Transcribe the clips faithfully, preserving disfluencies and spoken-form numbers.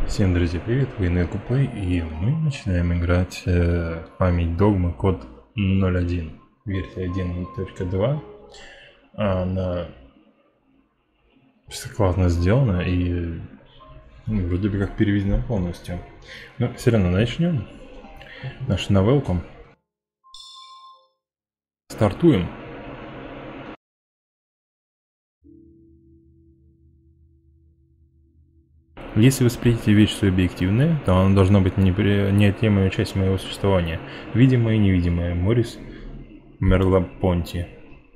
Всем, друзья, привет, вы на Куплей, и мы начинаем играть э, память догмы код ноль один, версия один точка два. Она все классно сделана и ну, вроде бы как переведена полностью. Но все равно начнем нашу новелку. Стартуем. Если восприятие вещь субъективное, то оно должно быть неотъемлемой частью моего существования. Видимое и невидимое. Морис Мерлапонти.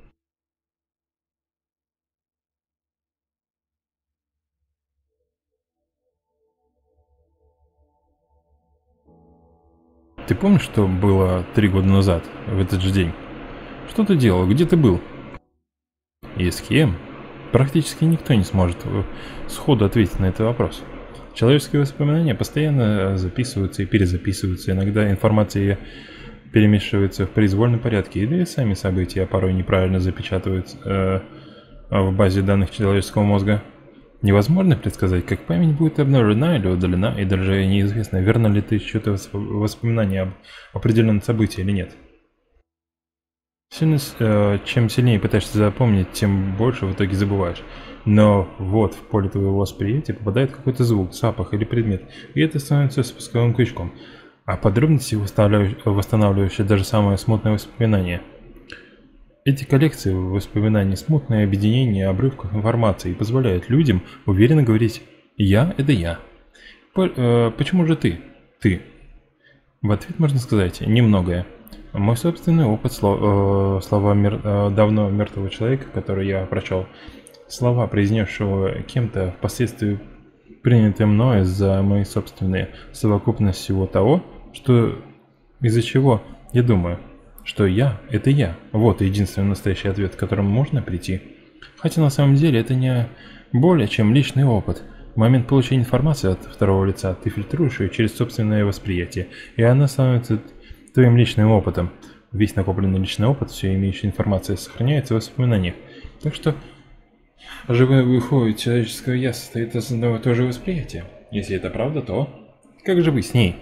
Ты помнишь, что было три года назад, в этот же день? Что ты делал? Где ты был? И с кем? Практически никто не сможет сходу ответить на этот вопрос. Человеческие воспоминания постоянно записываются и перезаписываются. Иногда информация перемешивается в произвольном порядке, или сами события порой неправильно запечатываются э, в базе данных человеческого мозга. Невозможно предсказать, как память будет обновлена или удалена, и даже неизвестно, верно ли ты что-то воспоминание об определенном событии или нет. Сильно, э, чем сильнее пытаешься запомнить, тем больше в итоге забываешь. Но вот в поле твоего восприятия попадает какой-то звук, запах или предмет, и это становится спусковым крючком. А подробности, восстанавливающие даже самые смутные воспоминания. Эти коллекции воспоминаний, смутное объединение обрывков информации позволяют людям уверенно говорить «я – это я». По, э, почему же ты? Ты. В ответ можно сказать «немногое». Мой собственный опыт, сло, э, слова мер, э, давно мертвого человека, который я прочел, слова, произнесшего кем-то, впоследствии принятые мною за мои собственные, совокупность всего того, что из-за чего я думаю, что я – это я. Вот единственный настоящий ответ, к которому можно прийти. Хотя на самом деле это не более чем личный опыт. В момент получения информации от второго лица ты фильтруешь ее через собственное восприятие, и она становится твоим личным опытом. Весь накопленный личный опыт, все имеющая информация сохраняется в воспоминаниях. Так что живое выходит человеческого «я» состоит из одного и того же восприятия. Если это правда, то как же быть с ней?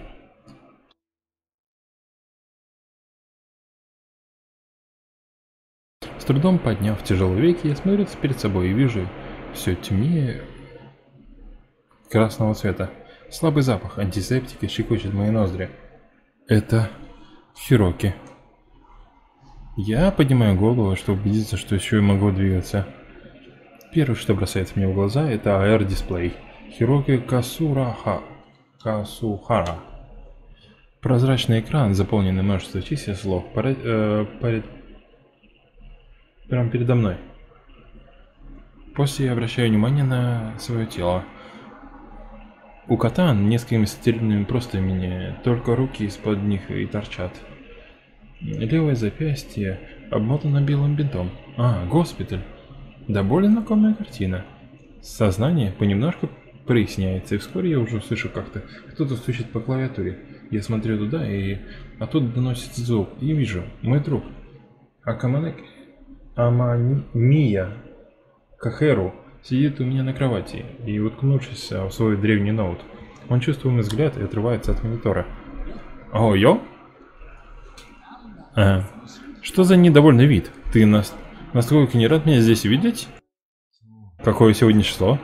С трудом подняв тяжелые веки, я смотрю перед собой и вижу все темнее красного цвета. Слабый запах антисептика щекочет мои ноздри. Это Хироки. Я поднимаю голову, чтобы убедиться, что еще и могу двигаться. Первое, что бросается мне в глаза, это эй ар-дисплей. Хироки Касураха. Касухара. Прозрачный экран, заполненный множеством чисел слов, пора, э, пора, прямо передо мной. После я обращаю внимание на свое тело. У кота несколькими стерильными простынями, только руки из-под них и торчат. Левое запястье обмотано белым бинтом. А, госпиталь. Да более знакомая картина. Сознание понемножку проясняется, и вскоре я уже слышу как-то кто-то стучит по клавиатуре. Я смотрю туда, и оттуда доносится звук, и вижу мой друг. Акаманек Амамия Кахеру сидит у меня на кровати и, уткнувшись в свой древний ноут, он чувствует мой взгляд и отрывается от монитора. О, йо? А, что за недовольный вид? Ты нас... настолько не рад меня здесь видеть? Какое сегодня число?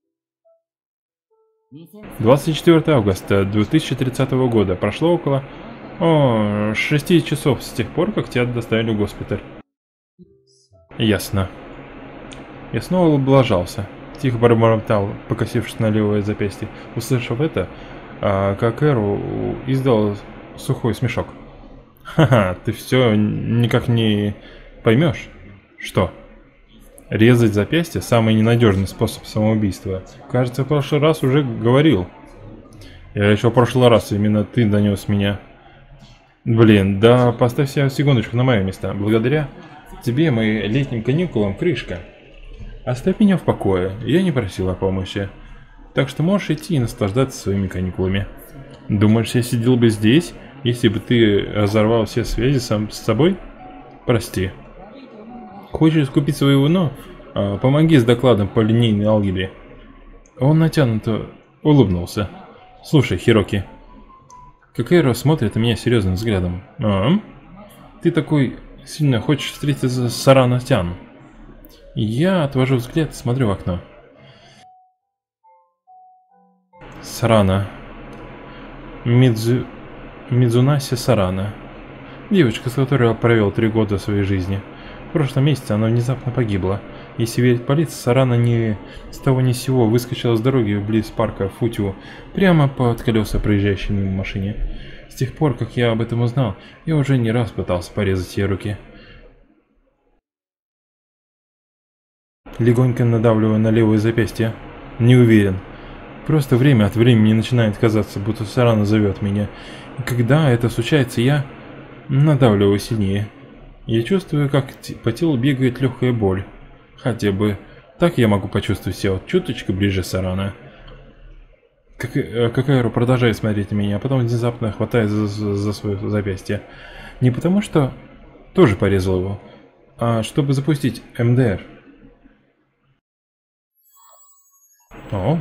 двадцать четвёртое августа две тысячи тридцатого года. Прошло около о, шести часов с тех пор, как тебя доставили в госпиталь. Ясно. Я снова облажался. Тихо бормотал, покосившись на левое запястье. Услышав это, а, Кахеру издал сухой смешок. Ха-ха, ты все никак не поймешь. Что? Резать запястье – самый ненадежный способ самоубийства. Кажется, в прошлый раз уже говорил. Я еще в прошлый раз именно ты донес меня. Блин, да поставь себя секундочку на мое место. Благодаря тебе, моим летним каникулам, крышка. Оставь меня в покое, я не просил о помощи. Так что можешь идти и наслаждаться своими каникулами. Думаешь, я сидел бы здесь, если бы ты разорвал все связи сам с собой? Прости. Хочешь искупить свою вину? А, помоги с докладом по линейной алгебре. Он натянуто улыбнулся. Слушай, Хироки. Какэро смотрит на меня серьезным взглядом. А? Ты такой сильно хочешь встретиться с Сарана-тян? Я отвожу взгляд, смотрю в окно. Сарана. Мидзу... Мидзунаси Сарана. Девочка, с которой я провел три года своей жизни. В прошлом месяце она внезапно погибла. Если верить полиции, Сарана ни с того ни с сего выскочила с дороги вблизи парка Футиу, прямо под колеса проезжающей мимо машине. С тех пор, как я об этом узнал, я уже не раз пытался порезать ей руки. Легонько надавливая на левое запястье. Не уверен. Просто время от времени начинает казаться, будто Сарана зовет меня. И когда это случается, я надавливаю сильнее. Я чувствую, как по телу бегает легкая боль. Хотя бы так я могу почувствовать себя чуточку ближе Сарана. Как, Какэро продолжает смотреть на меня, а потом внезапно хватает за, за, за свое запястье. Не потому что тоже порезал его, а чтобы запустить эм дэ эр. О.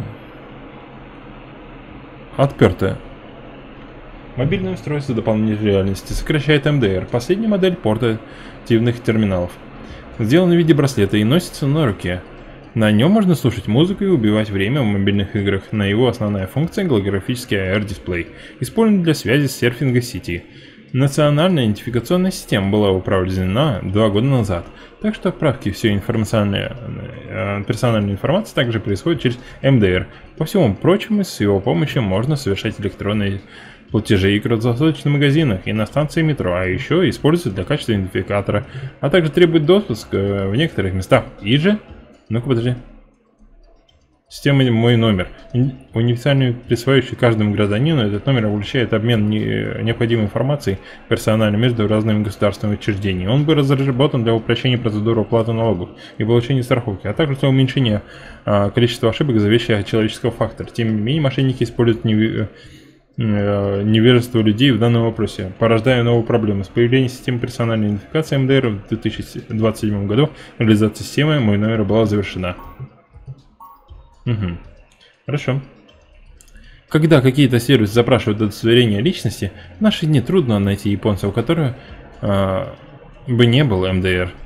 Отпертое. Мобильное устройство дополнительной реальности сокращает эм дэ эр, последняя модель портативных терминалов. Сделан в виде браслета и носится на руке. На нем можно слушать музыку и убивать время в мобильных играх. На его основная функция — голографический эй ар-дисплей, использован для связи с серфинга сети. Национальная идентификационная система была управлена два года назад, так что отправки всей информационной э, персональной информации также происходят через эм дэ эр. По всему прочему, с его помощью можно совершать электронные платежи и круглосуточных магазинах и на станции метро, а еще используется для качества идентификатора, а также требует допуск в некоторых местах. И же... Ну-ка, подожди. Система «Мой номер». Универсальный, присваивающий каждому гражданину, этот номер облегчает обмен необходимой информацией персонально между разными государственными учреждениями. Он был разработан для упрощения процедуры уплаты налогов и получения страховки, а также для уменьшения а, количества ошибок, зависящих от человеческого фактора. Тем не менее, мошенники используют неви... невежество людей в данном вопросе, порождая новую проблему. С появлением системы персональной идентификации эм дэ эр в две тысячи двадцать седьмом году реализация системы «Мой номер» была завершена. Угу. Хорошо. Когда какие-то сервисы запрашивают удостоверение личности, в наши дни трудно найти японца, у которого э, бы не было эм дэ эр.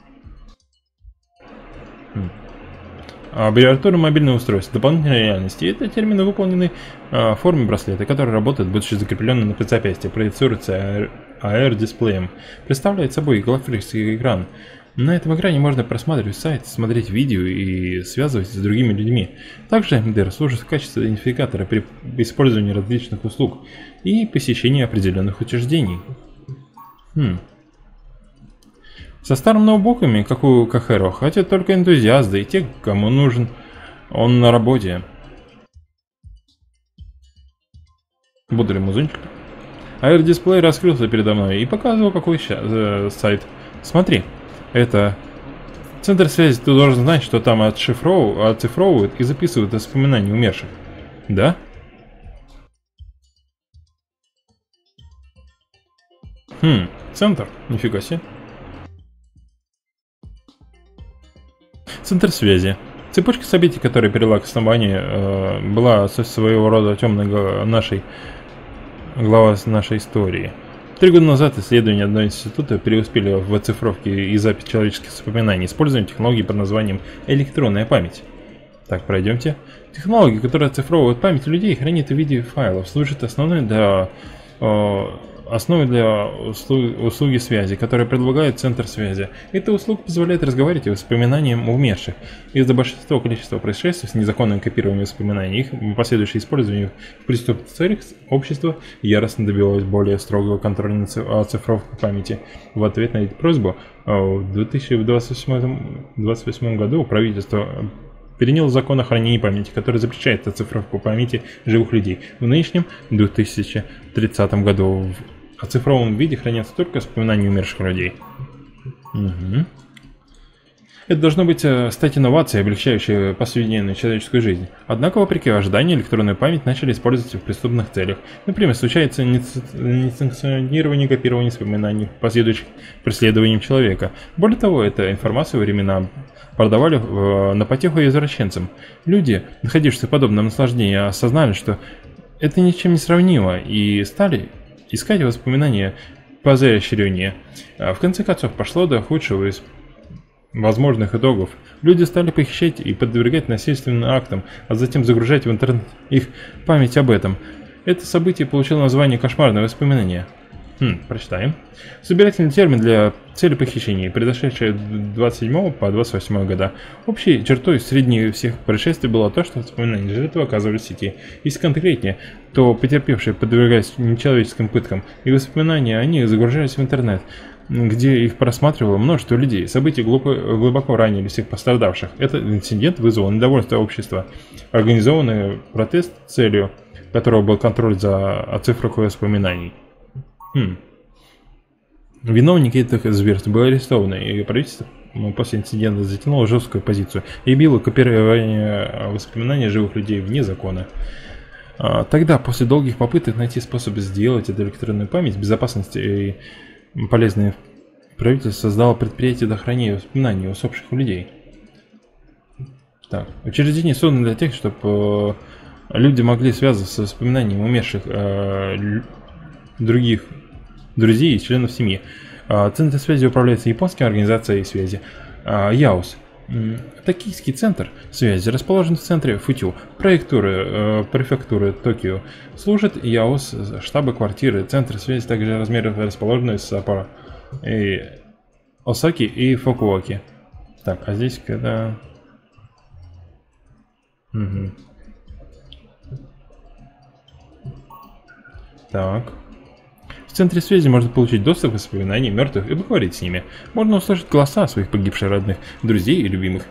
Аббревиатура мобильного устройства дополнительной реальности. Это термины, выполненные э, в форме браслета, который работает, будучи закрепленным на предзапястье, проецируется эй ар-дисплеем. Представляет собой голографический экран. На этом экране можно просматривать сайт, смотреть видео и связываться с другими людьми. Также эм дэ эр служит в качестве идентификатора при использовании различных услуг и посещении определенных учреждений. Хм. Со старыми ноутбуками, как у Какэро, хотят только энтузиасты и те, кому нужен он на работе. Бодрый музычка. эй ар-дисплей раскрылся передо мной и показывал, какой э, сайт. Смотри, это центр связи. Ты должен знать, что там отшифровывают, оцифровывают и записывают воспоминания умерших. Да? Хм, центр. Нифига себе. Центр связи. Цепочка событий, которая привела к основанию, э, была своего рода темной нашей глава нашей истории. Три года назад исследования одного института преуспели в оцифровке и записи человеческих воспоминаний, используя технологии под названием электронная память. Так, пройдемте. Технология, которая оцифровывает память людей, хранит в виде файлов, служит основной для э, основой для услуг, услуги связи, которая предлагает центр связи. Эта услуга позволяет разговаривать о воспоминаниях умерших. Из-за большинства количества происшествий с незаконным копированием воспоминаний, их последующее использование в преступных целях, общество яростно добивалось более строгого контроля над оцифровкой памяти. В ответ на эту просьбу в две тысячи двадцать восьмом году правительство перенял закон о хранении памяти, который запрещает оцифровку памяти живых людей. В нынешнем две тысячи тридцатом году в оцифрованном виде хранятся только воспоминания умерших людей. Угу. Это должно быть стать инновацией, облегчающей повседневную человеческую жизнь. Однако, вопреки ожиданию, электронную память начали использовать в преступных целях. Например, случается несанкционирование копирования воспоминаний, последующих преследованием человека. Более того, эта информация во времена продавали на потеху извращенцам. Люди, находившиеся в подобном наслаждении, осознали, что Это ничем не сравнимо, и стали искать воспоминания поизощреннее. В конце концов, пошло до худшего из возможных итогов. Люди стали похищать и подвергать насильственным актам, а затем загружать в интернет их память об этом. Это событие получило название «кошмарное воспоминание». Хм, прочитаем. Собирательный термин для цели похищения, произошедшее с двадцать седьмого по двадцать восьмой года. Общей чертой среди всех происшествий было то, что воспоминания жертвы оказывались в сети. Если конкретнее, то потерпевшие подвергались нечеловеческим пыткам, и воспоминания о них загружались в интернет, где их просматривало множество людей. События глубоко, глубоко ранили всех пострадавших. Этот инцидент вызвал недовольство общества. Организованный протест, целью которого был контроль за оцифровкой воспоминаний. Хм. Виновники этих зверств были арестованы, и правительство после инцидента затянуло жесткую позицию и било копирование воспоминаний живых людей вне закона. Тогда, после долгих попыток найти способ сделать эту электронную память безопасности и полезной, правительство создало предприятие для хранения воспоминаний усопших людей. Так, учреждение создано для тех, чтобы люди могли связываться с воспоминаниями умерших э, других друзей и членов семьи. Центр связи управляется японской организацией связи Яос. Токийский центр связи расположен в центре Футю, префектуры, префектуры Токио. Служит Яос штаба-квартиры. Центр связи также размеров расположены в Саппоро, и Осаки и Фукуоке. Так, а здесь когда... Угу. Так. В центре связи можно получить доступ к воспоминаниям мертвых и поговорить с ними. Можно услышать голоса своих погибших родных, друзей и любимых.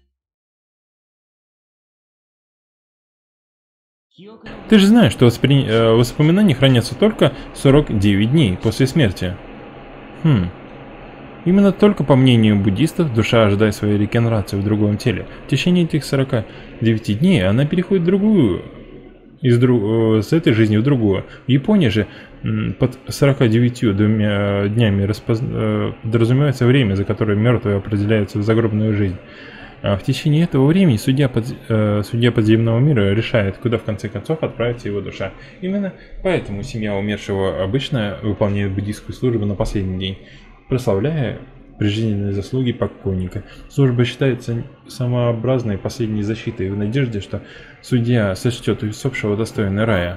Ты же знаешь, что воспри... э, воспоминания хранятся только сорок девять дней после смерти. Хм. Именно только по мнению буддистов душа ожидает своей регенерации в другом теле. В течение этих сорока девяти дней она переходит в другую... Из дру... с этой жизни в другую. В Японии же под сороками девятью днями распоз... подразумевается время, за которое мертвые определяются в загробную жизнь. А в течение этого времени судья, под... судья подземного мира решает, куда в конце концов отправится его душа. Именно поэтому семья умершего обычно выполняет буддийскую службу на последний день, прославляя прижизненные заслуги покойника. Служба считается самообразной последней защитой в надежде, что судья сочтет усопшего достойной рая.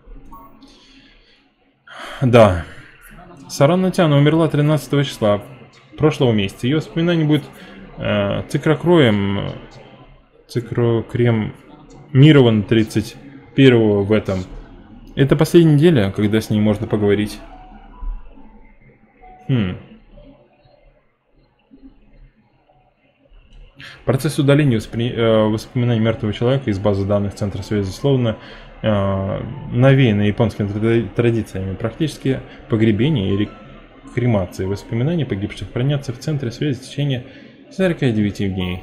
Да, Сарана Тяна умерла тринадцатого числа прошлого месяца. Ее воспоминание будет э, цикрокроем, цикрокремирован тридцать первого в этом. Это последняя неделя, когда с ней можно поговорить. Хм. Процесс удаления воспри... воспоминаний мертвого человека из базы данных Центра связи словно э, навеяно японскими традициями. Практически погребение или кремация воспоминаний погибших хранятся в Центре связи в течение сорока девяти дней.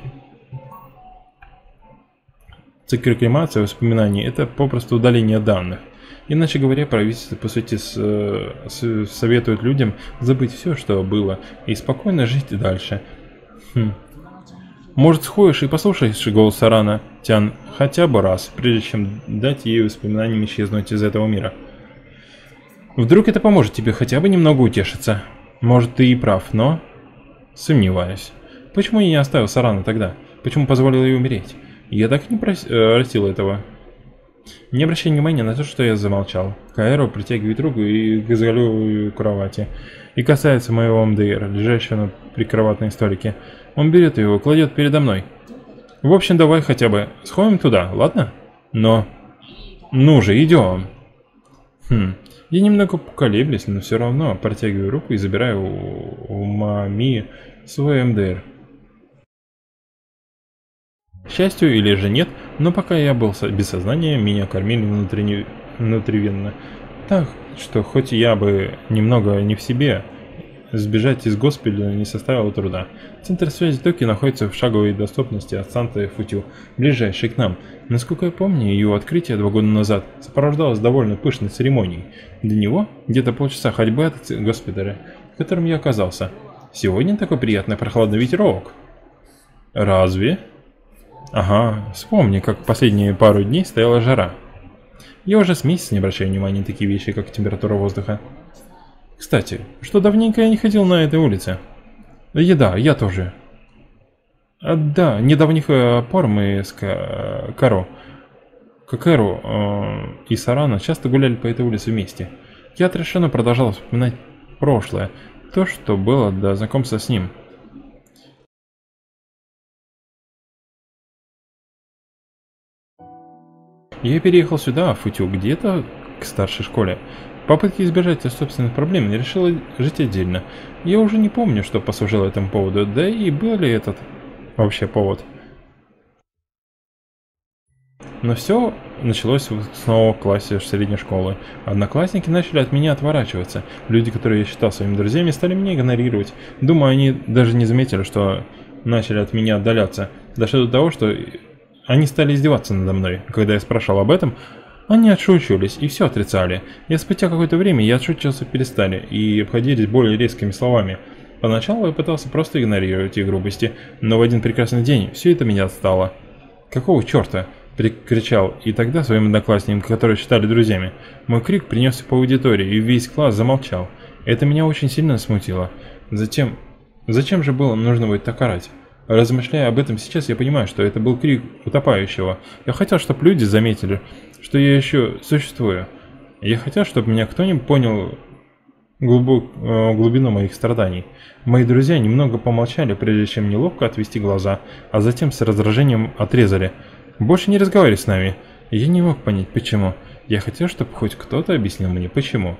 Цикрокремация воспоминаний – это попросту удаление данных. Иначе говоря, правительство по сути с, с, советует людям забыть все, что было, и спокойно жить дальше. Хм. Может, сходишь и послушаешь голос Сарана Тян хотя бы раз, прежде чем дать ей воспоминаниям исчезнуть из этого мира. Вдруг это поможет тебе хотя бы немного утешиться. Может, ты и прав, но... Сомневаюсь. Почему я не оставил Сарана тогда? Почему позволил ей умереть? Я так и не прос... э, растил этого. Не обращай внимания на то, что я замолчал. Каэро притягивает руку и к изголовью кровати. И касается моего МДР, лежащего на прикроватной столике. Он берет его, кладет передо мной. В общем, давай хотя бы сходим туда, ладно? Но... Ну же, идем. Хм... Я немного поколеблюсь, но все равно протягиваю руку и забираю у, у Мами свой МДР. К счастью или же нет, но пока я был без сознания, меня кормили внутренне, внутривенно. Так что хоть я бы немного не в себе, сбежать из госпиталя не составило труда. Центр связи Токио находится в шаговой доступности от Санта Футю, ближайший к нам. Насколько я помню, ее открытие два года назад сопровождалось довольно пышной церемонией. Для него где-то полчаса ходьбы от госпиталя, в котором я оказался. Сегодня такой приятный прохладный ветерок. Разве? Ага, вспомни, как последние пару дней стояла жара. Я уже с месяца не обращаю внимания на такие вещи, как температура воздуха. Кстати, что давненько я не ходил на этой улице. Еда, я тоже. А, да, недавних э, пор мы с Ка- Каро, Кокеру э, и Сарана часто гуляли по этой улице вместе. Я отрешенно продолжал вспоминать прошлое, то, что было до знакомства с ним. Я переехал сюда, в Футю, где-то к старшей школе. В попытке избежать собственных проблем я решил жить отдельно. Я уже не помню, что послужило этому поводу, да и был ли этот вообще повод. Но все началось снова в классе средней школы. Одноклассники начали от меня отворачиваться. Люди, которые я считал своими друзьями, стали меня игнорировать. Думаю, они даже не заметили, что начали от меня отдаляться. Дошло до того, что они стали издеваться надо мной. Когда я спрашивал об этом, они отшучивались и все отрицали. И спустя какое-то время я отшучиваться перестали и обходились более резкими словами. Поначалу я пытался просто игнорировать их грубости, но в один прекрасный день все это меня отстало. «Какого черта?» – прикричал и тогда своим одноклассникам, которые считали друзьями. Мой крик принесся по аудитории, и весь класс замолчал. Это меня очень сильно смутило. Затем, зачем же было нужно быть так орать? Размышляя об этом сейчас, я понимаю, что это был крик утопающего. Я хотел, чтобы люди заметили, что я еще существую. Я хотел, чтобы меня кто-нибудь понял глубок, э, глубину моих страданий. Мои друзья немного помолчали, прежде чем неловко отвести глаза, а затем с раздражением отрезали. Больше не разговаривай с нами. Я не мог понять, почему. Я хотел, чтобы хоть кто-то объяснил мне, почему.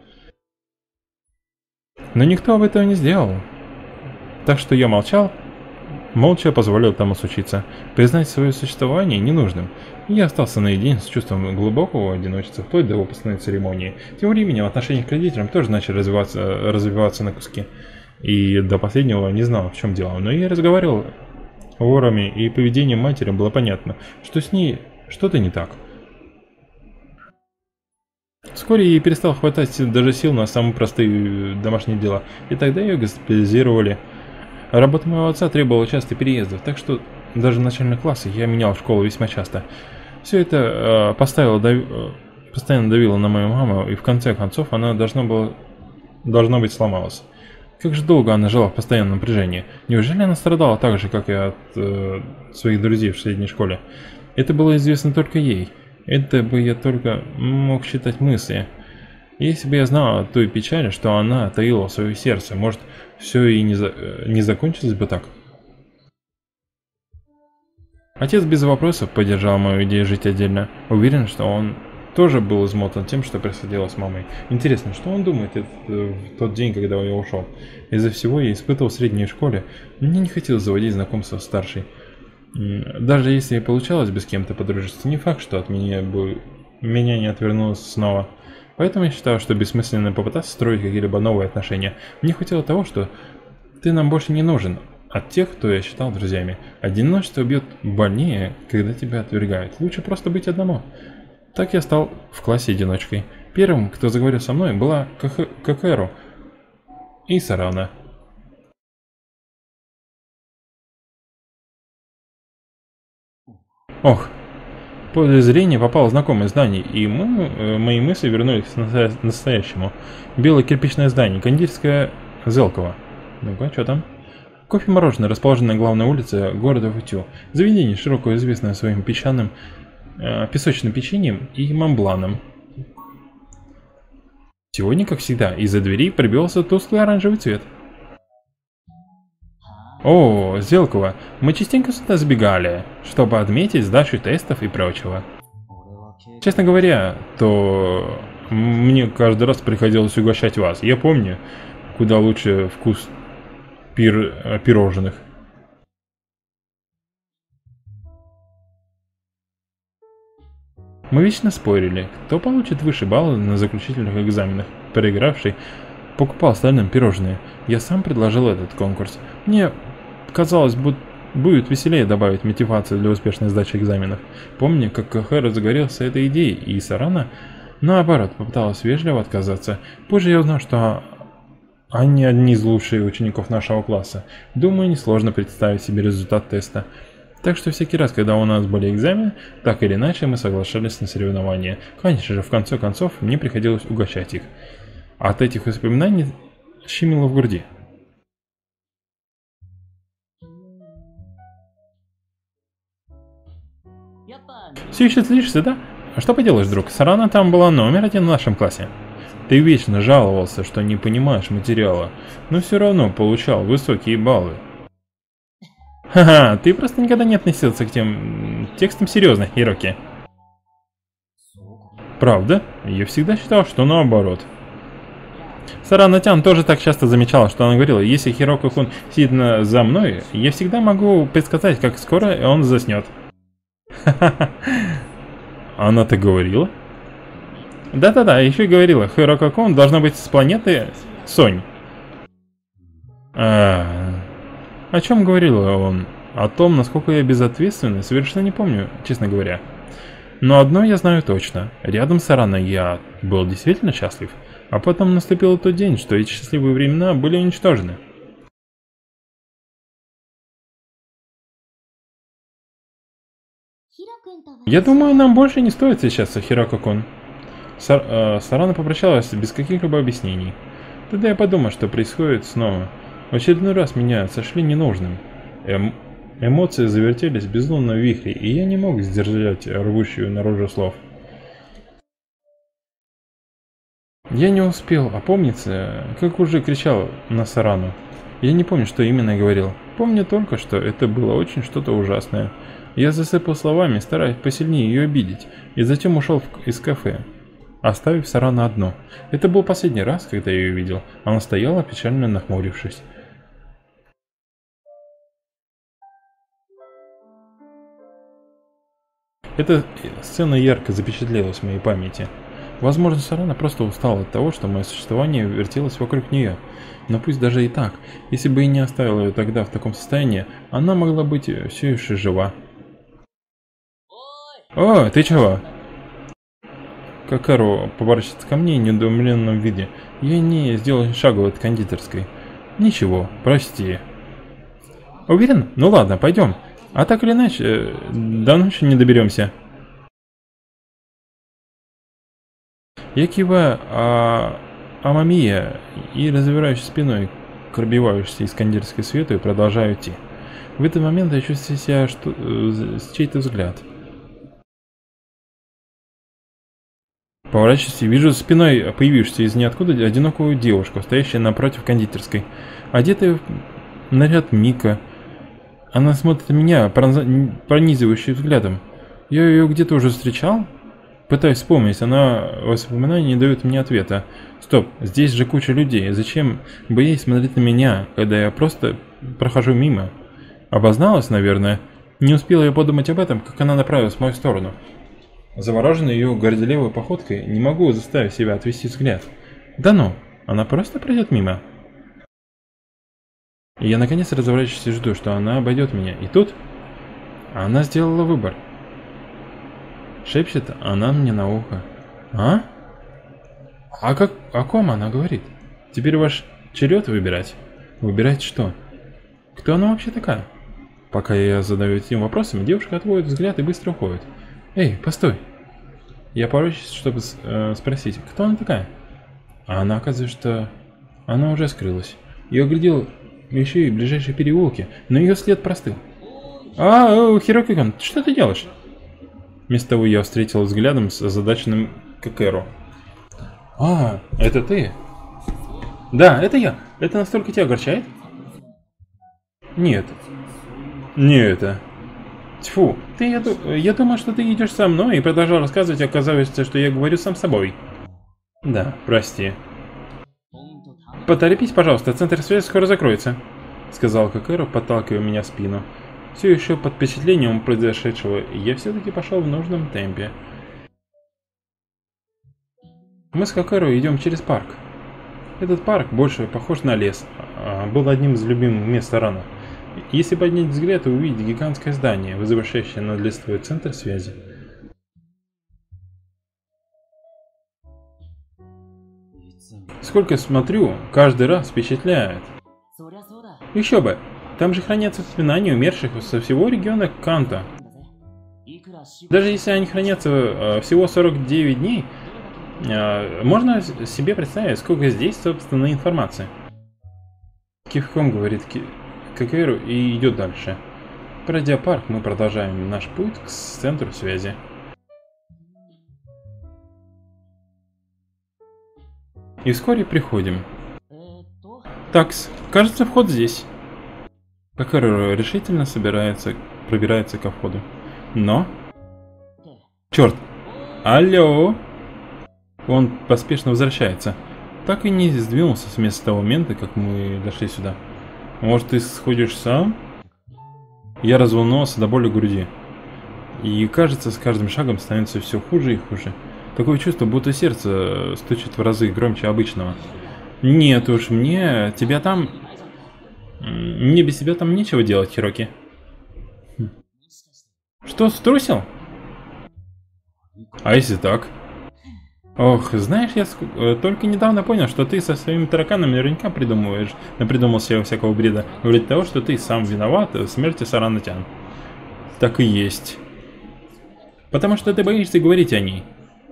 Но никто об этом не сделал. Так что я молчал, молча позволил тому случиться. Признать свое существование ненужным. Я остался наедине с чувством глубокого одиночества, вплоть до выпускной церемонии. Тем временем отношения к родителям тоже начали развиваться, развиваться на куски. И до последнего не знал, в чем дело. Но я разговаривал ворами, и поведением матери было понятно, что с ней что-то не так. Вскоре ей перестало хватать даже сил на самые простые домашние дела, и тогда ее госпитализировали. Работа моего отца требовала частых переездов, так что даже в начальных классах я менял школу весьма часто. Все это э, поставило, дав... постоянно давило на мою маму, и в конце концов она должна была... должна быть сломалась. Как же долго она жила в постоянном напряжении? Неужели она страдала так же, как и от э, своих друзей в средней школе? Это было известно только ей. Это бы я только мог считать мысли. Если бы я знал о той печали, что она таила в своем сердце, может, все и не, за... не закончилось бы так? Отец без вопросов поддержал мою идею жить отдельно. Уверен, что он тоже был измотан тем, что происходило с мамой. Интересно, что он думает в тот день, когда я ушел? Из-за всего я испытывал в средней школе. Мне не хотелось заводить знакомство с старшей. Даже если и получалось бы с кем-то подружиться, не факт, что от меня бы меня не отвернулось снова. Поэтому я считаю, что бессмысленно попытаться строить какие-либо новые отношения. Мне хватило того, что ты нам больше не нужен. От тех, кто я считал друзьями. Одиночество бьет больнее, когда тебя отвергают. Лучше просто быть одному. Так я стал в классе одиночкой. Первым, кто заговорил со мной, была Кокеру и Сарана. Ох, в поле зрения попало знакомое здание, и мы, э, мои мысли вернулись к настоящему. Белое кирпичное здание, кондитерская Зелкова. Ну-ка, что там? Кофе-мороженое, расположенное на главной улице города Футю. Заведение, широко известное своим песчаным, э, песочным печеньем и мамбланом. Сегодня, как всегда, из-за двери пробился тусклый оранжевый цвет. О, Зелкова, мы частенько сюда забегали, чтобы отметить сдачу тестов и прочего. Честно говоря, то мне каждый раз приходилось угощать вас. Я помню, куда лучше вкус пир... пирожных. Мы вечно спорили, кто получит выше баллы на заключительных экзаменах. Проигравший покупал остальным пирожные. Я сам предложил этот конкурс. Мне казалось, будет веселее добавить мотивацию для успешной сдачи экзаменов. Помню, как Кохера загорелся этой идеей, и Сарана, наоборот, попыталась вежливо отказаться. Позже я узнал, что они одни из лучших учеников нашего класса. Думаю, несложно представить себе результат теста. Так что всякий раз, когда у нас были экзамены, так или иначе мы соглашались на соревнования. Конечно же, в конце концов, мне приходилось угощать их. От этих воспоминаний щемило в груди. Все еще злишься, да? А что поделаешь, друг? Сарана там была номер один в нашем классе. Ты вечно жаловался, что не понимаешь материала, но все равно получал высокие баллы. Ха-ха, ты просто никогда не относился к тем текстам серьезно, Хироки. Правда? Я всегда считал, что наоборот. Сарана-тян тоже так часто замечала, что она говорила, если Хироко-кун сидит на... за мной, я всегда могу предсказать, как скоро он заснет. Ха-ха-ха. Она так говорила? Да-да-да, еще и говорила, Хироко-кун должна быть с планеты Сонь. А, о чем говорил он? О том, насколько я безответственный, совершенно не помню, честно говоря. Но одно я знаю точно. Рядом с Сараной я был действительно счастлив. А потом наступил тот день, что эти счастливые времена были уничтожены. Я думаю, нам больше не стоит встречаться, Хироко-кун. Сар, э, Сарана попрощалась без каких-либо объяснений. Тогда я подумал, что происходит снова. В очередной раз меня сошли ненужным. Эм, эмоции завертелись в безлунном вихре, и я не мог сдержать рвущую наружу слов. Я не успел опомниться, как уже кричал на Сарану. Я не помню, что именно я говорил. Помню только, что это было очень что-то ужасное. Я засыпал словами, стараясь посильнее ее обидеть, и затем ушел из кафе, оставив Сарану одну. Это был последний раз, когда я ее видел. Она стояла, печально нахмурившись. Эта сцена ярко запечатлелась в моей памяти. Возможно, Сарана просто устала от того, что мое существование вертелось вокруг нее. Но пусть даже и так, если бы и не оставила ее тогда в таком состоянии, она могла быть все еще жива. «О, ты чего?» Кокаро поворачивается ко мне в недоуменном виде. Я не сделал шагу от кондитерской. «Ничего, прости». «Уверен? Ну ладно, пойдем. А так или иначе, до ночи не доберемся». Я киваю а... Амамия и разворачиваюсь спиной к пробивающейся из кондитерской свету и продолжаю идти. В этот момент я чувствую себя что... с чей-то взгляд. Поворачиваюсь и вижу за спиной появившуюся из ниоткуда одинокую девушку, стоящую напротив кондитерской. Одетая в наряд Мика. Она смотрит на меня пронз... пронизывающим взглядом. Я ее где-то уже встречал? Пытаюсь вспомнить, она воспоминания не дает мне ответа. Стоп, здесь же куча людей, зачем бы ей смотреть на меня, когда я просто прохожу мимо? Обозналась, наверное. Не успела я подумать об этом, как она направилась в мою сторону. Завороженный ее горделивой походкой, не могу заставить себя отвести взгляд. Да ну, она просто пройдет мимо. И я наконец разворачиваюсь и жду, что она обойдет меня. И тут она сделала выбор. Шепчет она мне на ухо. А? А как, о ком она говорит? Теперь ваш черед выбирать? Выбирать что? Кто она вообще такая? Пока я задаю этим вопросом, девушка отводит взгляд и быстро уходит. Эй, постой. Я поворачиваюсь, чтобы э, спросить, кто она такая? А она оказывается, что она уже скрылась. Я оглядел еще и ближайшие переулки, но ее след простыл. А, Хироки-кун, что ты делаешь? Вместо того я встретил взглядом с озадаченным Кокэро. А, это ты? Да, это я. Это настолько тебя огорчает? Нет. Не это. Тьфу, ты, я, я думаю, что ты идешь со мной и продолжал рассказывать, оказывается, что я говорю сам с собой. Да, прости. Поторопись, пожалуйста, центр связи скоро закроется, сказал Кокэро, подталкивая меня в спину. Все еще под впечатлением произошедшего, я все-таки пошел в нужном темпе. Мы с Кокэро идем через парк. Этот парк больше похож на лес, а был одним из любимых мест Сарана. Если поднять взгляд и увидеть гигантское здание, возвышающее над листвой центр связи. Сколько смотрю, каждый раз впечатляет. Еще бы! Там же хранятся воспоминания умерших со всего региона Канта. Даже если они хранятся э, всего сорок девять дней, э, можно себе представить, сколько здесь, собственно, информации. Кивком говорит Кокэру и идет дальше. Пройдя парк, мы продолжаем наш путь к центру связи. И вскоре приходим. Такс, кажется, вход здесь. Кокэру решительно собирается, пробирается ко входу. Но... Черт! Алло! Он поспешно возвращается. Так и не сдвинулся с места того момента, как мы дошли сюда. Может, ты сходишь сам? Я разволновался до боли в груди. И кажется, с каждым шагом становится все хуже и хуже. Такое чувство, будто сердце стучит в разы громче обычного. Нет уж, мне тебя там... Мне без тебя там нечего делать, Хироки. Что, струсил? А если так? Ох, знаешь, я ск... только недавно понял, что ты со своими тараканами наверняка придумываешь, напридумал себе всякого бреда, вроде того, что ты сам виноват в смерти Сарана-тян. Так и есть. Потому что ты боишься говорить о ней.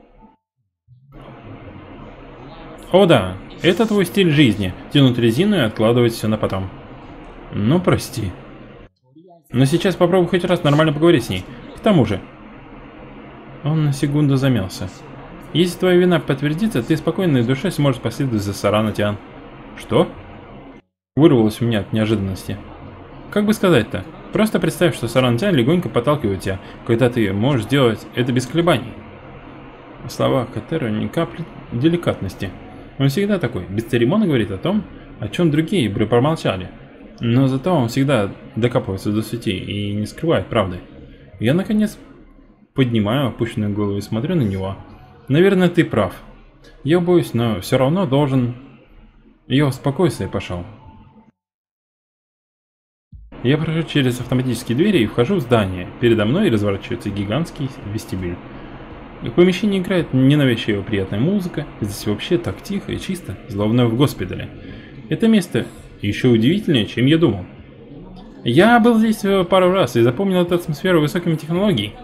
О да, это твой стиль жизни, тянуть резину и откладывать все на потом. Ну, прости. Но сейчас попробуй хоть раз нормально поговорить с ней. К тому же... Он на секунду замялся. Если твоя вина подтвердится, ты спокойной душой сможешь последовать за Сарана-тян. Что? Вырвалось у меня от неожиданности. Как бы сказать-то? Просто представь, что Сарана-тян легонько подталкивает тебя, когда ты можешь сделать это без колебаний. В словах Кокэру ни капли деликатности. Он всегда такой, бесцеремонно говорит о том, о чем другие бы промолчали. Но зато он всегда докапывается до сути и не скрывает правды. Я, наконец, поднимаю опущенную голову и смотрю на него. Наверное, ты прав. Я боюсь, но все равно должен... Я успокойся и пошел. Я прохожу через автоматические двери и вхожу в здание. Передо мной разворачивается гигантский вестибюль. В помещении играет ненавязчивая приятная музыка. Здесь вообще так тихо и чисто, словно в госпитале. Это место еще удивительнее, чем я думал. Я был здесь пару раз и запомнил эту атмосферу высокими технологиями.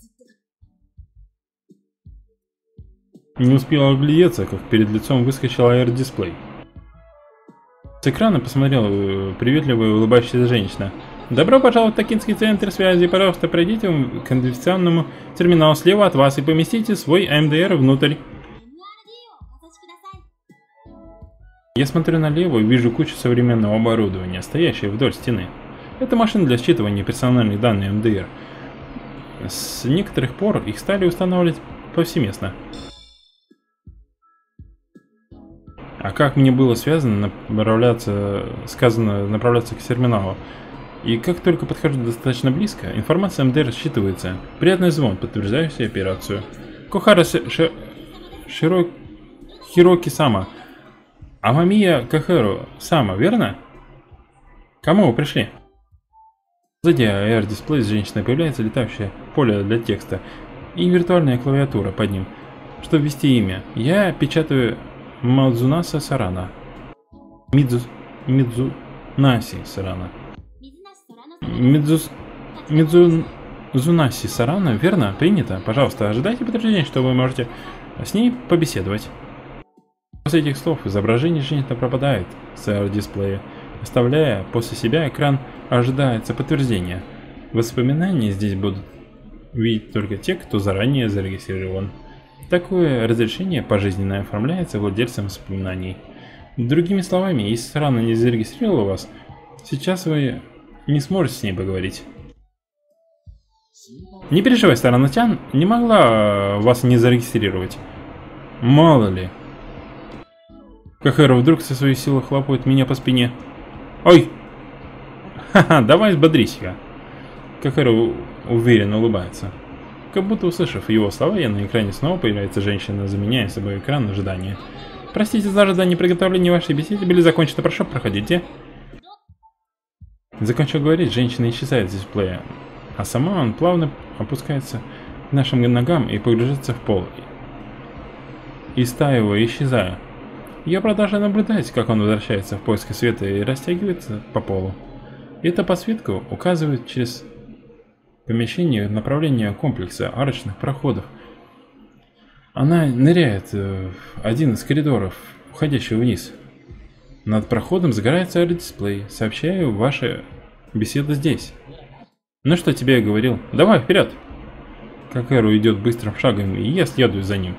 Не успел оглядеться, как перед лицом выскочил эй ар-дисплей. С экрана посмотрела приветливая улыбающаяся женщина. Добро пожаловать в Токинский центр связи. Пожалуйста, пройдите к конфиденциальному терминалу слева от вас и поместите свой эм дэ эр внутрь. Я смотрю налево и вижу кучу современного оборудования, стоящее вдоль стены. Это машины для считывания персональных данных эм дэ эр. С некоторых пор их стали устанавливать повсеместно. А как мне было связано направляться, сказано направляться к терминалу? И как только подхожу достаточно близко, информация эм дэ эр считывается. Приятный звон, подтверждающий операцию. Кохара Ши... Широ... Хироки-сама. Амамия Кокэру Сама, верно? Кому вы пришли? Сзади эй ар-дисплей с женщиной появляется летающее поле для текста и виртуальная клавиатура под ним. Чтобы ввести имя, я печатаю Мадзунаса Сарана. Мидзу... Мидзунаси Сарана. Мидзу... Мидзунаси Сарана, верно? Принято. Пожалуйста, ожидайте подтверждения, что вы можете с ней побеседовать. После этих слов изображение женщины пропадает с эй ар-дисплея, оставляя после себя экран «Ожидается подтверждение». Воспоминания здесь будут видеть только те, кто заранее зарегистрирован. Такое разрешение пожизненно оформляется владельцем воспоминаний. Другими словами, если Сарана не зарегистрировала вас, сейчас вы не сможете с ней поговорить. Не переживай, Сарана-тян не могла вас не зарегистрировать. Мало ли. Кокэру вдруг со своей силой хлопает меня по спине. Ой! Ха-ха, давай взбодрись-ка. Кокэру уверенно улыбается. Как будто услышав его слова, я на экране снова появляется женщина, заменяя собой экран ожидания. Простите за ожидание, приготовления вашей беседы были закончены, прошу, проходите. Закончив говорить, женщина исчезает с дисплея, а сама он плавно опускается к нашим ногам и погружается в пол, истаивая и исчезая. Я продолжаю наблюдать, как он возвращается в поиске света и растягивается по полу. Эта подсветка указывает через помещение направление комплекса арочных проходов. Она ныряет в один из коридоров, уходящий вниз. Над проходом загорается аэродисплей. Сообщаю, ваша беседа здесь. Ну что тебе я говорил? Давай, вперед! Какэру идет быстрым шагом, и я следую за ним.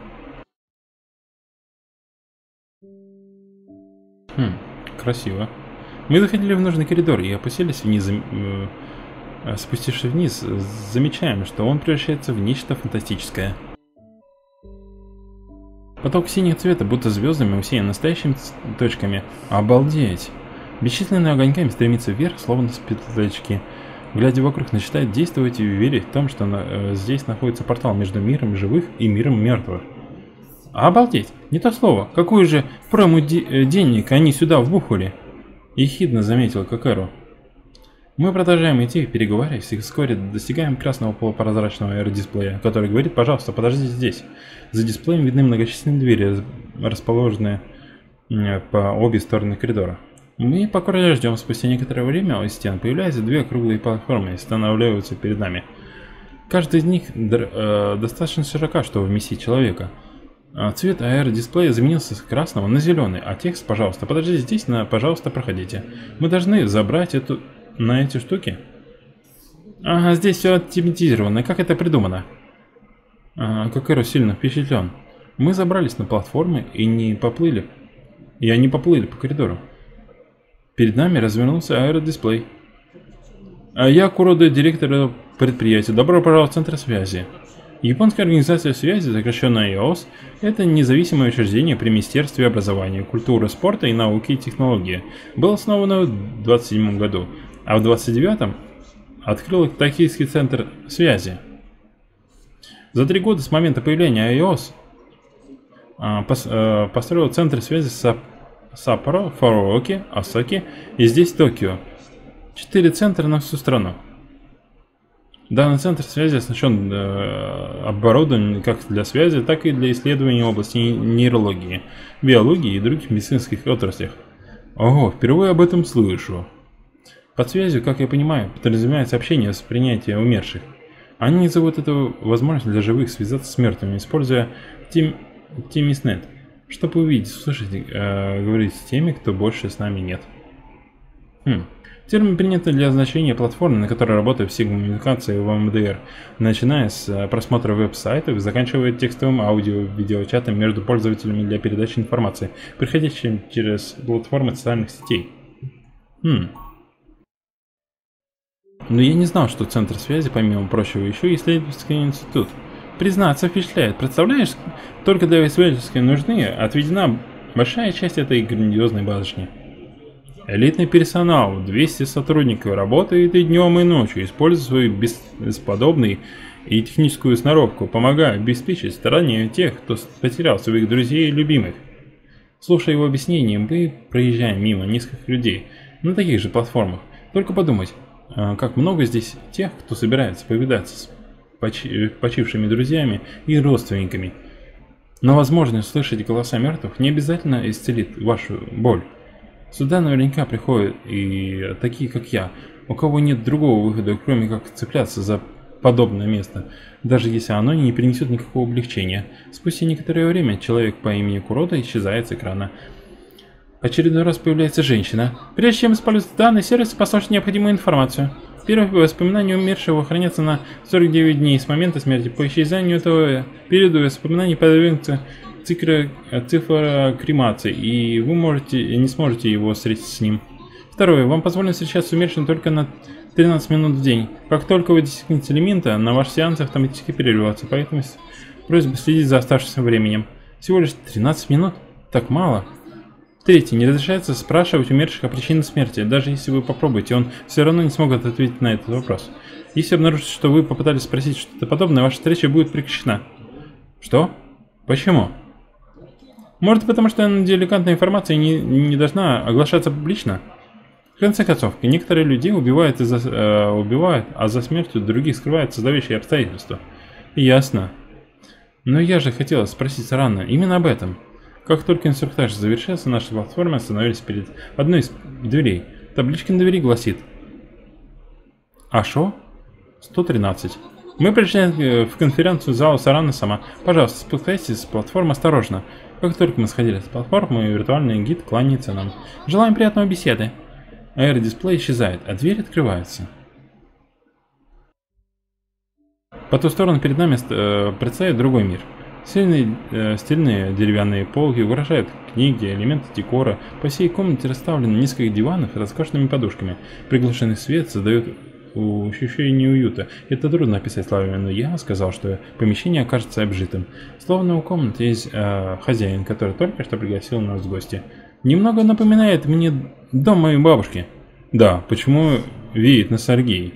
Хм, красиво. Мы заходили в нужный коридор и опустились вниз. Э, спустившись вниз, замечаем, что он превращается в нечто фантастическое. Поток синего цвета, будто звездами, усеян настоящими точками. Обалдеть! Бесчисленными огоньками стремится вверх, словно спетлячки. Глядя вокруг, начинает действовать и верить в том, что на, э, здесь находится портал между миром живых и миром мертвых. Обалдеть! Не то слово! Какую же пройму де э, денег они сюда вбухали? Ехидно заметил Какэру. Мы продолжаем идти, переговариваясь, и вскоре достигаем красного полупрозрачного аэродисплея, который говорит: пожалуйста, подождите здесь. За дисплеем видны многочисленные двери, расположенные по обе стороны коридора. Мы покорно ждем. Спустя некоторое время у стен появляются две круглые платформы и останавливаются перед нами. Каждая из них э, достаточно широка, чтобы вместить человека. Цвет аэродисплея изменился с красного на зеленый, а текст: пожалуйста, подождите здесь, на пожалуйста, проходите. Мы должны забрать эту на эти штуки. Ага, здесь все оптимизировано. Как это придумано? Ага, Какэру сильно впечатлен. Мы забрались на платформы и не поплыли. И они поплыли по коридору. Перед нами развернулся аэродисплей. А я Курода, директор предприятия. Добро пожаловать в Центр связи. Японская организация связи, сокращенная ай о эс, это независимое учреждение при Министерстве образования, культуры, спорта и науки и технологии. Было основано в двадцать седьмом году, а в двадцать девятом открыл Токийский центр связи. За три года с момента появления ай о эс а, пос, а, построил центр связи Сап, Саппоро, Фурооки, Осаки и здесь Токио. Четыре центра на всю страну. Данный центр связи оснащен э, оборудованием как для связи, так и для исследований в области нейрологии, биологии и других медицинских отраслях. Ого, впервые об этом слышу. Под связью, как я понимаю, подразумевается общение с принятием умерших. Они зовут эту возможность для живых связаться с мертвыми, используя Тимиснет, чтобы увидеть, услышать, э, говорить с теми, кто больше с нами нет. Хм. Термин принят для значения платформы, на которой работают все коммуникации в эм дэ эр, начиная с просмотра веб-сайтов и заканчивая текстовым аудио-видеочатом между пользователями для передачи информации, приходящим через платформы социальных сетей. Хм. Но я не знал, что Центр связи, помимо прочего, еще и исследовательский институт. Признаться, впечатляет. Представляешь, только для исследовательской нужды отведена большая часть этой грандиозной башни. Элитный персонал, двести сотрудников, работает и днем, и ночью, используя свою бесподобную и техническую сноровку, помогая обеспечить старания тех, кто потерял своих друзей и любимых. Слушая его объяснения, мы проезжаем мимо нескольких людей на таких же платформах. Только подумать, как много здесь тех, кто собирается повидаться с почи почившими друзьями и родственниками. Но возможность слышать голоса мертвых не обязательно исцелит вашу боль. Сюда наверняка приходят и такие, как я, у кого нет другого выхода, кроме как цепляться за подобное место, даже если оно не принесет никакого облегчения. Спустя некоторое время человек по имени Курода исчезает с экрана. Очередной раз появляется женщина. Прежде чем использовать данный сервис, послушайте необходимую информацию. Первые воспоминания умершего хранятся на сорок девять дней с момента смерти. По исчезанию этого периода воспоминаний подвергнутся цифра, цифра кремации, и вы можете, не сможете его встретить с ним. Второе. Вам позволено встречаться с умершим только на тринадцать минут в день. Как только вы достигнете лимита, на ваш сеанс автоматически перерывается, поэтому просьба следить за оставшимся временем. Всего лишь тринадцать минут? Так мало. Третье. Не разрешается спрашивать умерших о причине смерти. Даже если вы попробуете, он все равно не сможет ответить на этот вопрос. Если обнаружится, что вы попытались спросить что-то подобное, ваша встреча будет прекращена. Что? Почему? Может, потому что деликатная информация не, не должна оглашаться публично? В конце концов, некоторые людей убивают, из-за, э, убивают, а за смертью других скрывают создавающие обстоятельства. Ясно. Но я же хотела спросить рано именно об этом. Как только инструктаж завершился, наши платформы остановились перед одной из дверей. Табличка на двери гласит: А шо? сто тринадцать. Мы пришли в конференцию зала Сарана сама. Пожалуйста, спускайтесь с платформы осторожно. Как только мы сходили с платформы, виртуальный гид кланяется нам. Желаем приятной беседы. Аэродисплей исчезает, а дверь открывается. По ту сторону перед нами э, предстоит другой мир. Сильные э, стильные деревянные полки украшают книги, элементы декора. По всей комнате расставлены несколько диванов с роскошными подушками. Приглушенный свет создает ощущение уюта. Это трудно описать словами, но я сказал, что помещение окажется обжитым. Словно у комнаты есть э, хозяин, который только что пригласил нас в гости. Немного напоминает мне дом моей бабушки. Да, почему веет ностальгией?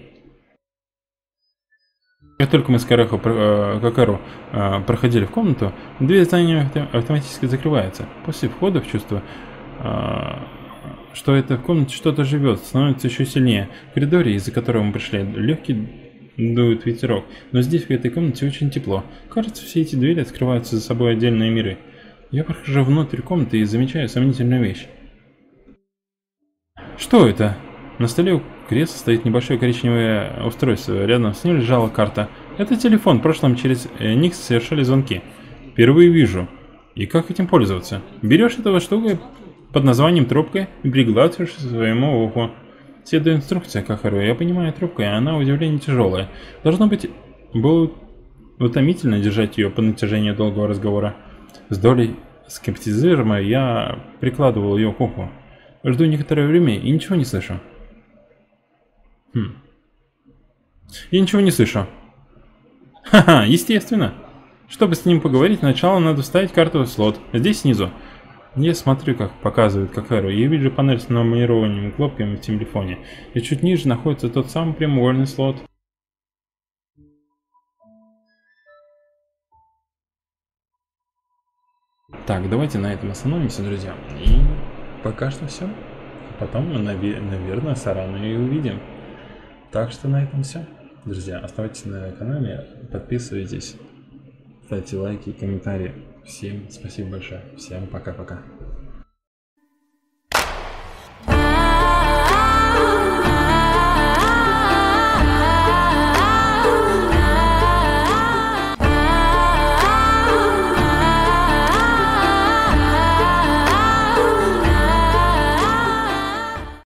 Как только мы с Карахо, э, Какару э, проходили в комнату, дверь за ними автоматически закрывается. После входа в чувство, э, что это в комнате что-то живет, становится еще сильнее. В коридоре, из-за которого мы пришли, легкий дует ветерок, но здесь, в этой комнате, очень тепло. Кажется, все эти двери открываются за собой отдельные миры. Я прохожу внутрь комнаты и замечаю сомнительную вещь. Что это? На столе у кресла стоит небольшое коричневое устройство, рядом с ним лежала карта. Это телефон, в прошлом через них совершали звонки. Впервые вижу. И как этим пользоваться? Берешь эту штуку под названием трубка и прикладываешь к своему уху. Следуя инструкции Кахару, я понимаю трубку, и она удивление тяжелая. Должно быть, было утомительно держать ее по натяжению долгого разговора. С долей скептицизма я прикладывал ее к уху. Жду некоторое время и ничего не слышу. Хм. Я ничего не слышу. Ха-ха, естественно. Чтобы с ним поговорить, сначала надо вставить карту в слот. Здесь снизу. Я смотрю, как показывает Какару, и вижу панель с нумерованными кнопками в телефоне. И чуть ниже находится тот самый прямоугольный слот. Так, давайте на этом остановимся, друзья. И пока что все. Потом мы, наверное, Сарану и увидим. Так что на этом все. Друзья, оставайтесь на канале, подписывайтесь, ставьте лайки и комментарии. Всем спасибо большое. Всем пока-пока.